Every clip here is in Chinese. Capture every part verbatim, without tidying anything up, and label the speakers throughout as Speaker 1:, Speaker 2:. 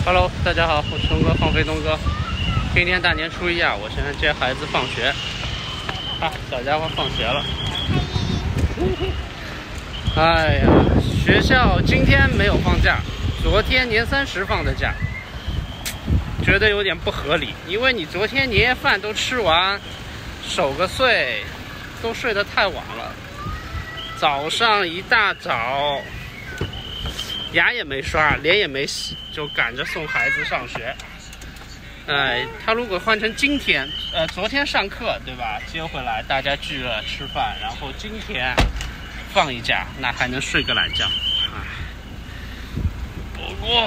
Speaker 1: Hello， 大家好，我是东哥，放飞东哥。今天大年初一啊，我现在接孩子放学。啊，小家伙放学了。哎呀，学校今天没有放假，昨天年三十放的假，觉得有点不合理。因为你昨天年夜饭都吃完，守个岁，都睡得太晚了。早上一大早。 牙也没刷，脸也没洗，就赶着送孩子上学。哎，他如果换成今天，呃，昨天上课对吧？接回来大家聚了吃饭，然后今天放一假，那还能睡个懒觉。哎，不过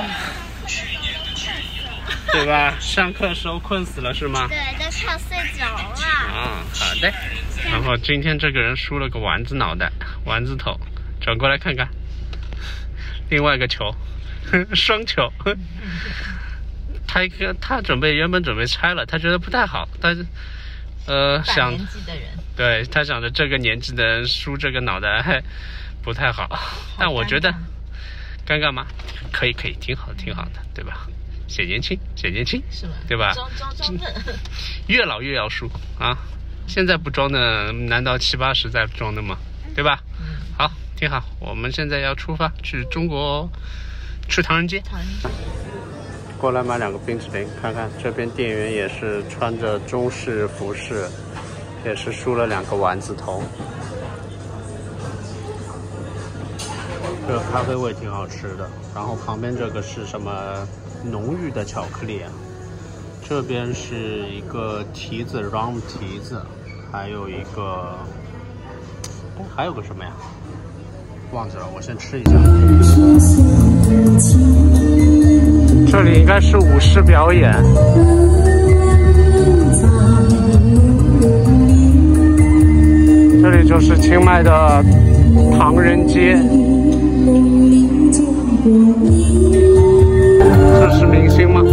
Speaker 1: 对吧？上课时候困死了是吗？
Speaker 2: 对，都快要睡着了。
Speaker 1: 啊，好的。然后今天这个人梳了个丸子脑袋，丸子头，转过来看看。 另外一个球，双球，他一个他准备原本准备拆了，他觉得不太好，但是呃想
Speaker 3: 年纪的人，
Speaker 1: 对他想着这个年纪的人梳这个脑袋不太好，但我觉得尴尬吗？可以可以，挺好挺好的，对吧？显年轻显年轻，
Speaker 3: 是吧？
Speaker 1: 对吧？
Speaker 3: 装装装嫩，
Speaker 1: 越老越要梳啊！现在不装的，难道七八十再装的吗？对吧？
Speaker 3: 嗯，
Speaker 1: 好。 挺好，我们现在要出发去中国，去唐人街。
Speaker 3: 唐人街。
Speaker 1: 过来买两个冰淇淋，看看这边店员也是穿着中式服饰，也是梳了两个丸子头。这个咖啡味挺好吃的，然后旁边这个是什么浓郁的巧克力啊？这边是一个提子 rum 提子，还有一个，哎，还有个什么呀？ 忘记了，我先吃一下。这里应该是舞狮表演。这里就是清迈的唐人街。这是明星吗？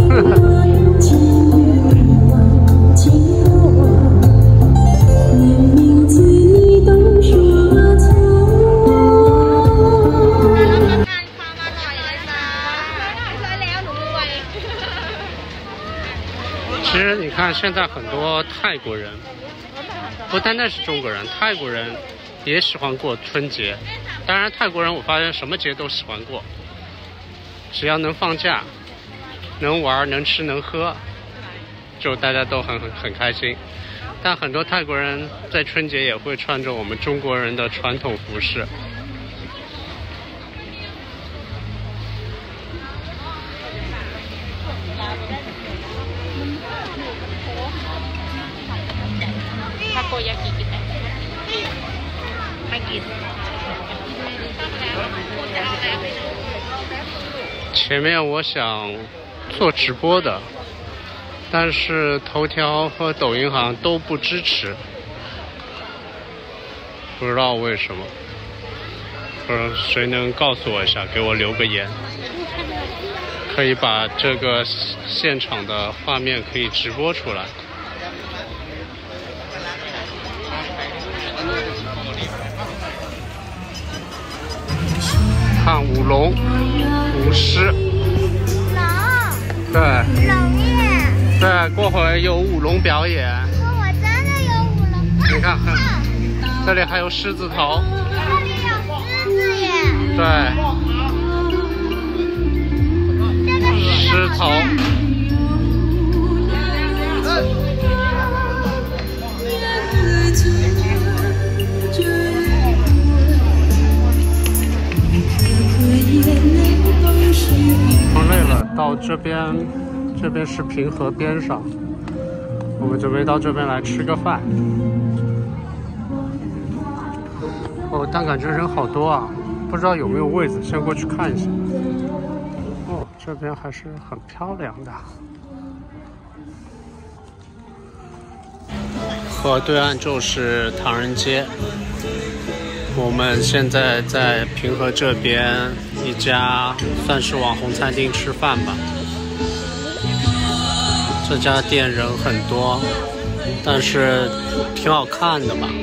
Speaker 1: 其实你看，现在很多泰国人，不单单是中国人，泰国人也喜欢过春节。当然，泰国人我发现什么节都喜欢过，只要能放假、能玩、能吃、能喝，就大家都很很很开心。但很多泰国人在春节也会穿着我们中国人的传统服饰。 前面我想做直播的，但是头条和抖音好像都不支持，不知道为什么。不知道谁能告诉我一下，给我留个言，可以把这个现场的画面可以直播出来。 看舞龙、舞狮，对，
Speaker 2: 龙耶，
Speaker 1: 对，过会儿有舞龙表演。
Speaker 2: 我真的有舞龙。
Speaker 1: 你看，这里还有狮子头。
Speaker 2: 这里有狮子耶。
Speaker 1: 对，
Speaker 2: 这个
Speaker 1: 狮头。 逛累了，到这边，这边是平河边上，我们准备到这边来吃个饭。哦，但感觉人好多啊，不知道有没有位子，先过去看一下。哦，这边还是很漂亮的。河对岸就是唐人街。 我们现在在平河这边一家算是网红餐厅吃饭吧。这家店人很多，但是挺好看的吧。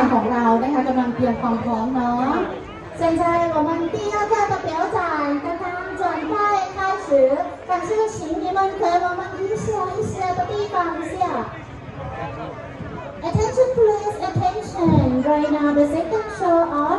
Speaker 3: ของเรานะคะกำลังเตรียมความพร้อมเนาะ现在我们第二个的表展刚刚准备开始但是请你们给我们一下一些的地方一下 Attention please attention right now the second show of